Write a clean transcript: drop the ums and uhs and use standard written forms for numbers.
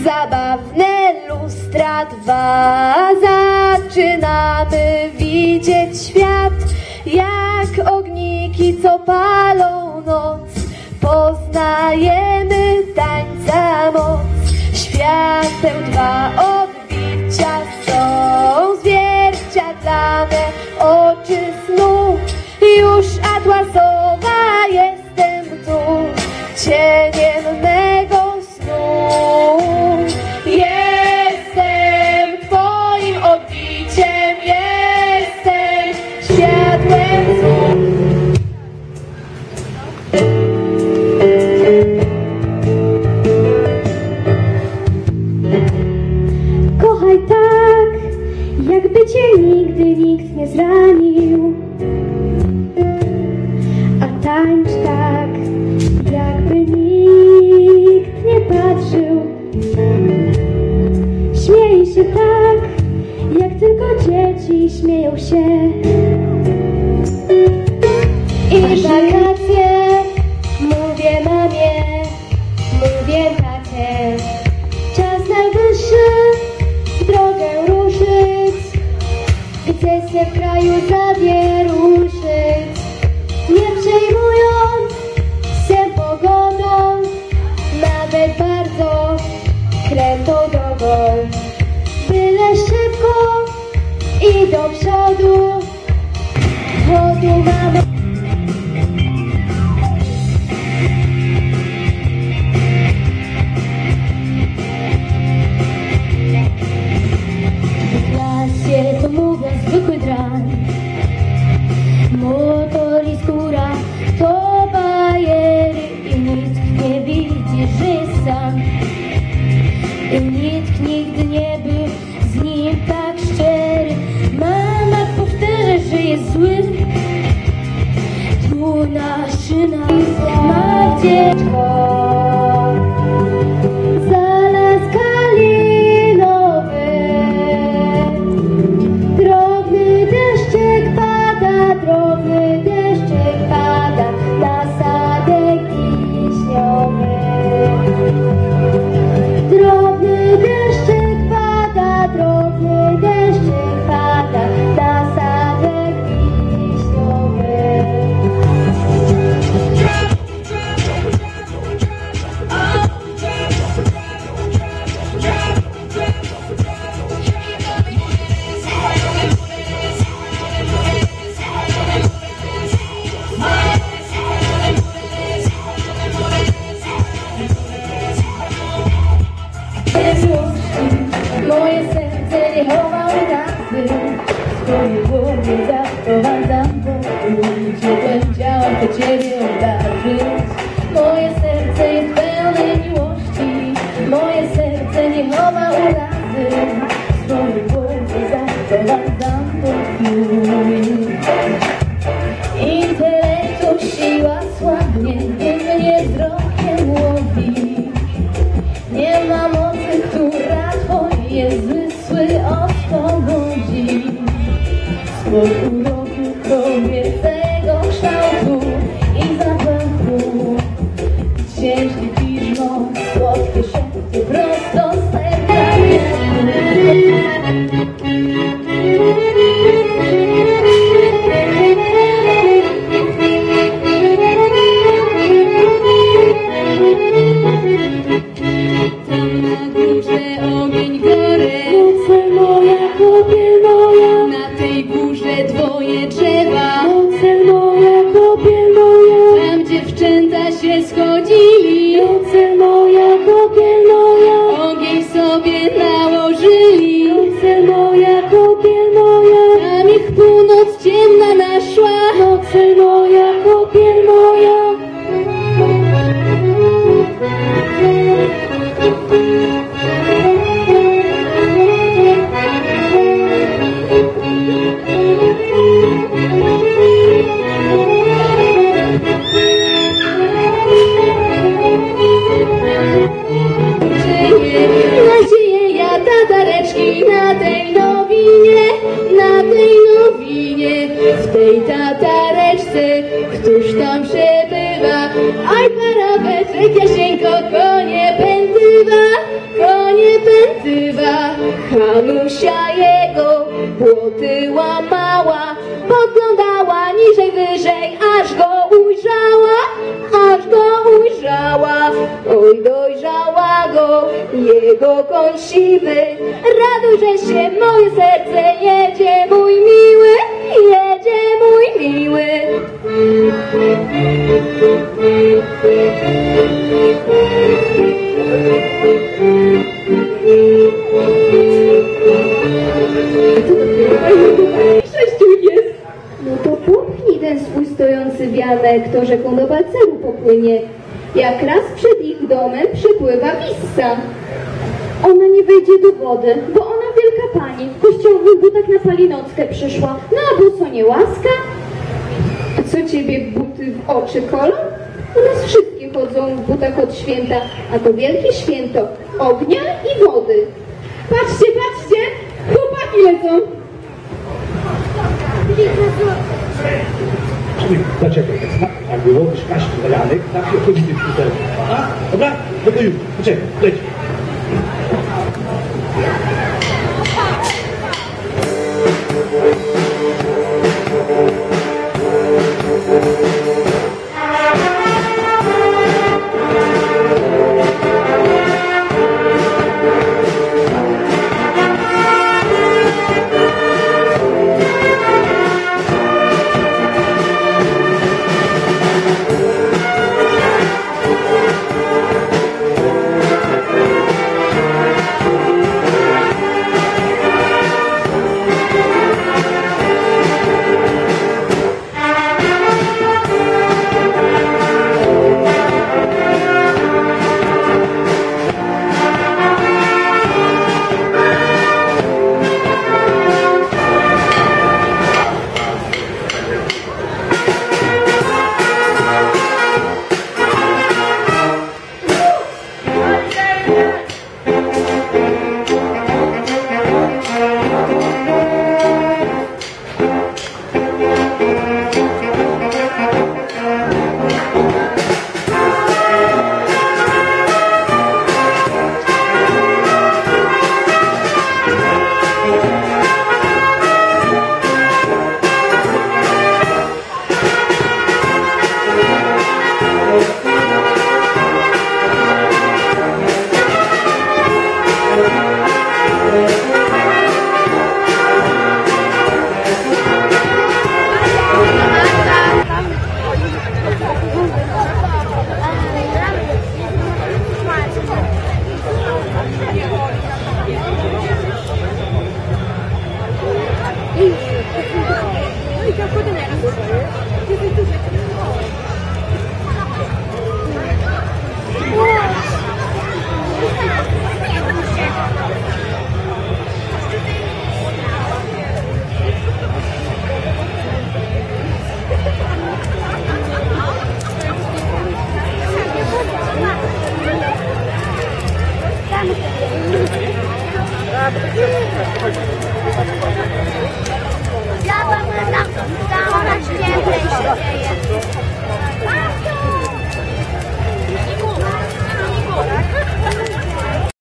zabawne lustra dwa. Zaczynamy widzieć świat jak ogniki, co palą noc. Poznajemy tańca moc. Świateł dwa odbicia są zwierciadlane oczy snu. Już atłasowa jestem tu, cieniem mego snu. Jestem twoim odbiciem, jestem światłem snu. Kochaj tak, jakby cię nigdy nikt nie zranił. A tańcz tak, jakby nikt nie patrzył. Śmiej się tak, jak tylko dzieci śmieją się. I wakacje, mówię mamie, mówię tacie. Czas najwyższy w drogę ruszyć, gdzie się w kraju zawieruszyć. Nie przejmując się pogodą, nawet bardzo krętą drogą. Byle szybko i do przodu, bo tu mamy. W klasie to mówią zwykły drań. Motor i skóra to bajery i nikt nie widzi, że jest sam. I nikt nigdy nie był z nim tak szczery. Mama powtarza, że jest zły. Tu naszyna ma dziecko. Zalas kalinowy. Drobny deszczek pada, drobny deszczek pada na sadek wiśniowy. Drobny deszczek pada, drobny deszczek pada na sadek wiśniowy. Moje serce nie chowa urazy, swoje głowy zaprowadzam wokół. Ciepłem chciałam do ciebie obdarzyć. Moje serce jest pełne miłości, moje serce nie chowa urazy, swoje głowy zaprowadzam wokół. Intelektu siła słabnie, nie mnie wzrokiem łowi. Nie ma mocy, która twoje zmysły oswobodzi. Spod uroku kobiecego kształtu i zapachu. Ciężki piżmo, słodkie szepty prosto z serca. Ogień gorę, moce moja, kopiel moja, na tej górze dwoje drzewa, moce moja, kopiel moja, tam dziewczęta się schodzili, moce moja, kopiel moja, ogień sobie nałożyli, moce moja, kopiel moja, tam ich północ ciemna naszła, moce moja, kopiel moja. Nadzieja tatareczki na tej nowinie, w tej tatareczce nazywa Hanusia jego, płoty łamała, podglądała niżej, wyżej, aż go ujrzała, oj dojrzała go, jego koń siwy. Radujże się moje serce, jedzie mój miły, jedzie mój miły. No to popchnij ten swój stojący wianek, to rzeką do Balceru popłynie. Jak raz przed ich domem przypływa Wissa. Ona nie wejdzie do wody, bo ona wielka pani, w kościołowych butach na palinockę przyszła. No a bo co nie łaska? A co ciebie buty w oczy kolą? U nas wszystkie chodzą w butach od święta, a to wielkie święto ognia i wody. Patrzcie, patrzcie, chłopaki lecą. Zaczekaj, tak było, wyszkaś do Janek, tak się chodzi w Dobra? No to już, poczekaj, leć.